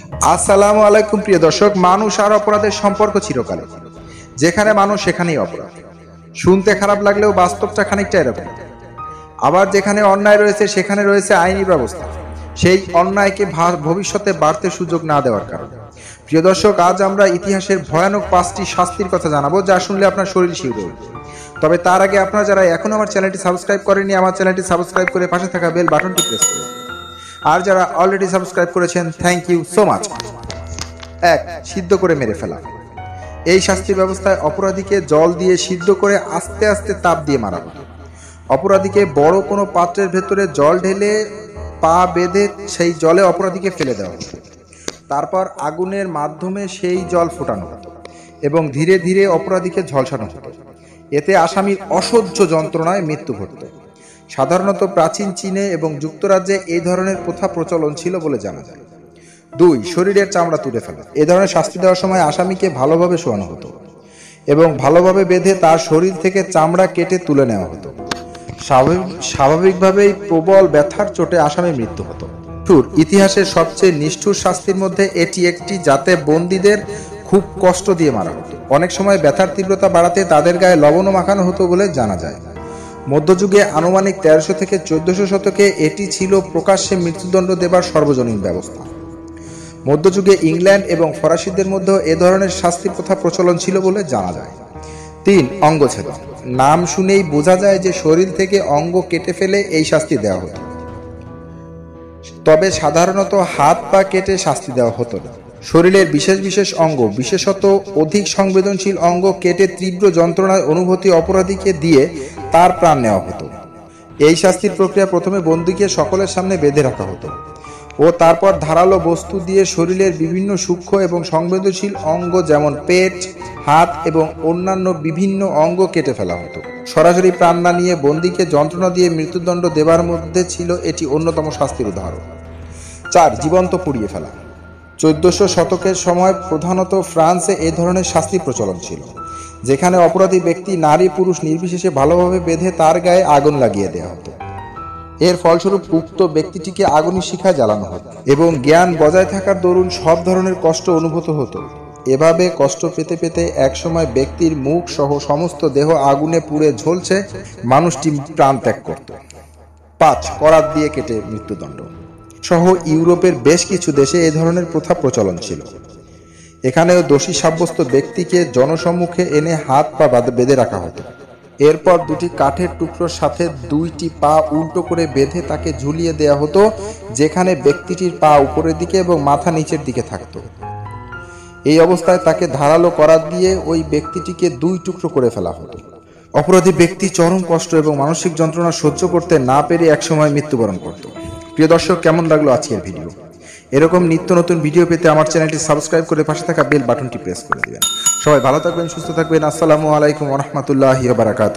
আসসালামু আলাইকুম প্রিয় দর্শক। মানুষ আর অপরাধের সম্পর্ক চিরকালের। যেখানে মানুষ সেখানেই অপরাধ। শুনতে খারাপ লাগলেও বাস্তবটা খানিকটা এরকম। আবার যেখানে অন্যায় রয়েছে সেখানে রয়েছে আইনি ব্যবস্থা, সেই অন্যায়কে ভবিষ্যতে বাড়তে সুযোগ না দেওয়ার কারণে। প্রিয় দর্শক, আজ আমরা ইতিহাসের ভয়ানক 5টি শাস্তির কথা জানাবো, যা শুনলে আপনার শরীর শিউরে উঠবে। তবে তার আগে আপনারা যারা এখন আমার চ্যানেলটি সাবস্ক্রাইব করেননি, আমার চ্যানেলটি সাবস্ক্রাইব করে পাশে থাকা বেল বাটনটি প্রেস করুন। আর যারা অলরেডি সাবস্ক্রাইব করেছেন, থ্যাংক ইউ সো মাচ। 1. সিদ্ধ করে মেরে ফেলা। এই শাস্তি ব্যবস্থায় অপরাধীকে জল দিয়ে সিদ্ধ করে আস্তে আস্তে তাপ দিয়ে মারা হতো। অপরাধীকে বড় কোনো পাত্রের ভেতরে জল ঢেলে পা বেঁধে সেই জলে অপরাধীকে ফেলে দেওয়া হতো। তারপর আগুনের মাধ্যমে সেই জল ফোটানো হতো এবং ধীরে ধীরে অপরাধীকে ঝলসানো হতো। এতে আসামির অসহ্য যন্ত্রণায় মৃত্যু ঘটত। সাধারণত প্রাচীন চীনে এবং যুক্তরাজ্যে এই ধরনের প্রথা প্রচলন ছিল বলে জানা যায়। 2. শরীরের চামড়া তুলে ফেলা। এ ধরনের শাস্তি দেওয়ার সময় আসামিকে ভালোভাবে শোয়ানো হতো এবং ভালোভাবে বেঁধে তার শরীর থেকে চামড়া কেটে তুলে নেওয়া হতো। স্বাভাবিকভাবেই প্রবল ব্যথার চোটে আসামির মৃত্যু হতো। ইতিহাসের সবচেয়ে নিষ্ঠুর শাস্তির মধ্যে এটি একটি, যাতে বন্দীদের খুব কষ্ট দিয়ে মারা হতো। অনেক সময় ব্যথার তীব্রতা বাড়াতে তাদের গায়ে লবণও মাখানো হতো বলে জানা যায়। মধ্যযুগে আনুমানিক 1300 থেকে 1400 শতকে এটি ছিল প্রকাশ্যে মৃত্যুদণ্ড দেবার সর্বজনীন ব্যবস্থা। মধ্যযুগে ইংল্যান্ড এবং ফরাসিদের মধ্যেও এ ধরনের শাস্তি প্রথা প্রচলন ছিল বলে জানা যায়। 3. অঙ্গছেদন। নাম শুনেই বোঝা যায় যে শরীর থেকে অঙ্গ কেটে ফেলে এই শাস্তি দেওয়া হতো। তবে সাধারণত হাত পা কেটে শাস্তি দেওয়া হতো না। শরীরের বিশেষ বিশেষ অঙ্গ, বিশেষত অধিক সংবেদনশীল অঙ্গ কেটে তীব্র যন্ত্রণার অনুভূতি অপরাধীকে দিয়ে তার প্রাণ নেওয়া হতো। এই শাস্তির প্রক্রিয়া প্রথমে বন্দীকে সকলের সামনে বেঁধে রাখা হতো ও তারপর ধারালো বস্তু দিয়ে শরীরের বিভিন্ন সূক্ষ্ম এবং সংবেদনশীল অঙ্গ, যেমন পেট, হাত এবং অন্যান্য বিভিন্ন অঙ্গ কেটে ফেলা হতো। সরাসরি প্রাণ না নিয়ে বন্দীকে যন্ত্রণা দিয়ে মৃত্যুদণ্ড দেবার মধ্যে ছিল এটি অন্যতম শাস্তির উদাহরণ। 4. জীবন্ত পুড়িয়ে ফেলা। 1400 শতকের সময় প্রধানত ফ্রান্সে এ ধরনের শাস্তি প্রচলন ছিল, যেখানে অপরাধী ব্যক্তি নারী পুরুষ নির্বিশেষে ভালোভাবে বেঁধে তার গায়ে আগুন লাগিয়ে দেওয়া হতো। এর ফলস্বরূপ উক্ত ব্যক্তিটিকে আগুনের শিখায় জ্বালানো হতো এবং জ্ঞান বজায় থাকার দরুন সব ধরনের কষ্ট অনুভূত হতো। এভাবে কষ্ট পেতে পেতে একসময় ব্যক্তির মুখ সহ সমস্ত দেহ আগুনে পুড়ে ঝলছে মানুষটি প্রাণ ত্যাগ করত। 5. করাত দিয়ে কেটে মৃত্যুদণ্ড সহ ইউরোপের বেশ কিছু দেশে এ ধরনের প্রথা প্রচলন ছিল। এখানেও দোষী সাব্যস্ত ব্যক্তিকে জনসম্মুখে এনে হাত পা বেঁধে রাখা হতো। এরপর দুটি কাঠের টুকরোর সাথে 2টি পা উল্টো করে বেঁধে তাকে ঝুলিয়ে দেওয়া হতো, যেখানে ব্যক্তিটির পা উপরের দিকে এবং মাথা নিচের দিকে থাকত। এই অবস্থায় তাকে ধারালো করাত দিয়ে ওই ব্যক্তিটিকে 2 টুকরো করে ফেলা হতো। অপরাধী ব্যক্তি চরম কষ্ট এবং মানসিক যন্ত্রণা সহ্য করতে না পেরে একসময় মৃত্যুবরণ করত। প্রিয় দর্শক, কেমন লাগলো আজকের ভিডিও? এরকম নিত্য নতুন ভিডিও পেতে আমার চ্যানেলটি সাবস্ক্রাইব করে পাশে থাকা বেল বাটনটি প্রেস করে দিবেন। সবাই ভালো থাকবেন, সুস্থ থাকবেন। আসসালামু আলাইকুম ওয়া রাহমাতুল্লাহি ওয়া বারাকাতুহু।